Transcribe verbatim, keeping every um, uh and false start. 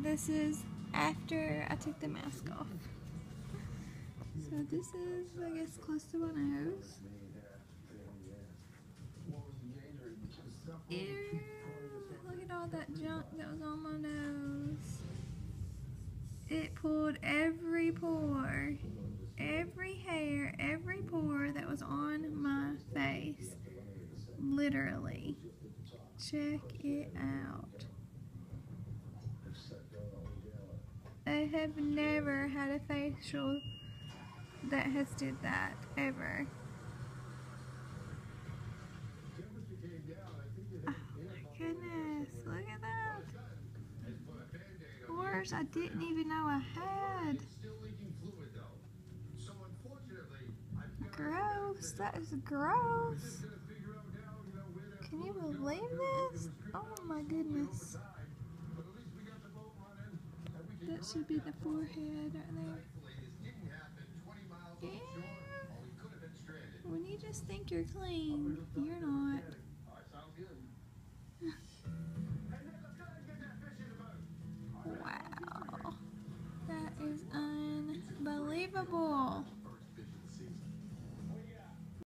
this is after I took the mask off. So this is, I guess, close to my nose. Ew, look at all that junk that was on my nose. It pulled every pore, every hair, every pore that was on my face. Literally. Check it out. I have never had a facial that has did that, ever. Oh my goodness, look at that. Pores I didn't even know I had. Gross, that is gross. Can you believe this? Oh my goodness. That should be the forehead right there. Yeah. When you just think you're clean, you're not. Wow. That is unbelievable.